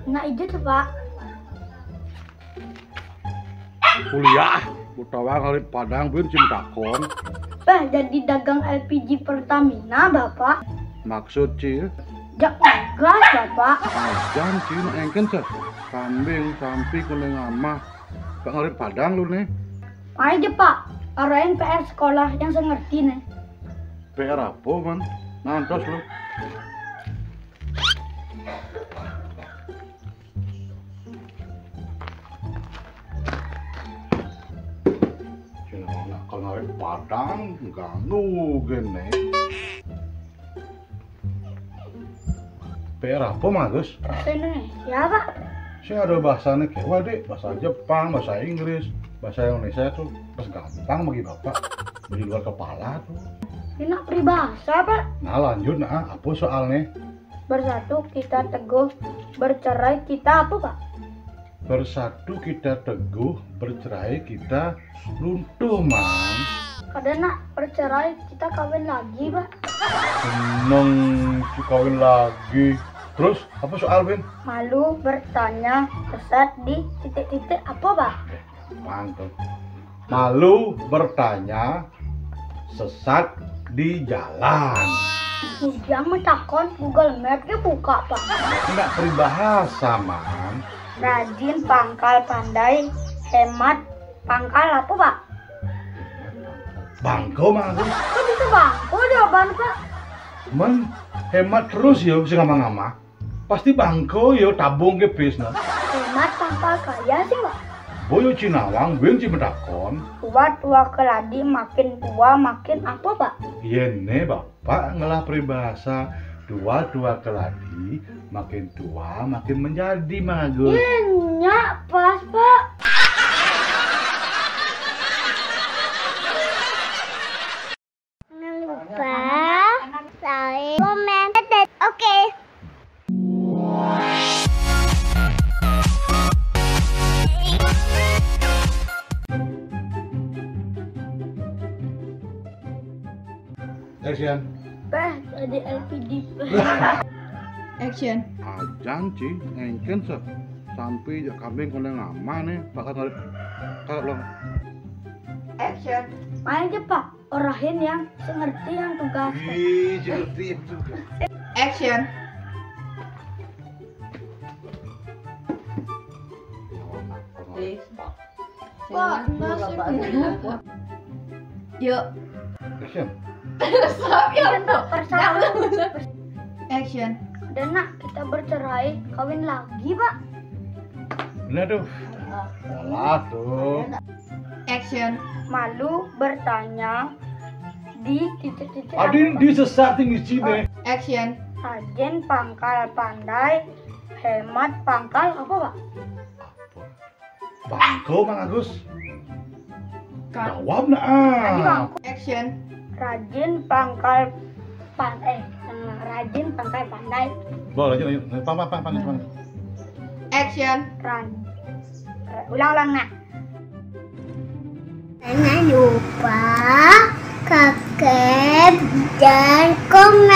Nggak ide tuh Pak. Kuliah, utawa kali Padang pun Cimtakon. Jadi dagang LPG Pertamina Bapak. Maksud Ci, Jak gas Bapak. ajan Ci, engken sih. Kambing, sampi, kuning amah. Pak ngarit Padang lu nih. Ayo aja Pak, arahin PR sekolah yang saya ngerti nih. PR apa man? Nantos lu. Kalau ngarit Padang, ganggu gini. PR apa Magus? Bahasa Indonesia Pak. Saya ada bahasanya kayak wadik, bahasa Jepang, bahasa Inggris, bahasa Indonesia tuh pas gampang bagi bapak, di luar kepala tuh. Ini peribahasa Pak. Nah lanjut, nah apa soalnya? Bersatu kita teguh, bercerai kita apa Pak? Bersatu kita teguh, bercerai kita runtuh man. Kadang bercerai kita kawin lagi Pak. Seneng si kawin lagi. Terus apa soal Ben? Malu bertanya sesat di titik-titik apa Pak? Mantap. Malu bertanya sesat di jalan. Ujang mentakon Google Map dia buka Pak. Enggak peribahasa man. Rajin pangkal pandai, hemat pangkal apa Pak? Bangko mah. Kok bisa bangko jawaban Pak? Man hemat terus ya bisa ngama-ngama. Pasti bangko yo tabung ke bisna. Hemat pangkal kaya sih Pak. Boyo Cinawang benci medakon. Tua keladi makin tua makin apa Pak? Yene bapak ngelah peribahasa tua keladi makin tua makin menjadi Magus. Nyak pas Pak. Jangan lupa like, komen, dan oke. Action. Jadi LPG. Action. Ajan Ci, engken sih. Sampai ya kambing kuning amah nih, bakal ngarit kalau Action. Main aja Pak, orahin yang sengerti yang tugas. Ih, seperti itu. Action. Pak, Yuk. Action. Stop ya. Persahabatan. Action. Dan nak kita bercerai, kawin lagi Pak. Bener tuh. Salah tuh. Action. Malu bertanya di titik-titik. Adin apa, Pak? disesatin di sini. Action. Rajin pangkal pandai, hemat pangkal apa Pak? Bangko Mang Agus. Cut. Jawab Tadi nah. bangku. Action. Rajin pangkal pandai. Rajin pangkal pandai. Boleh lanjut. Pang. Action. Ulang nak. Jangan lupa subscribe dan komen.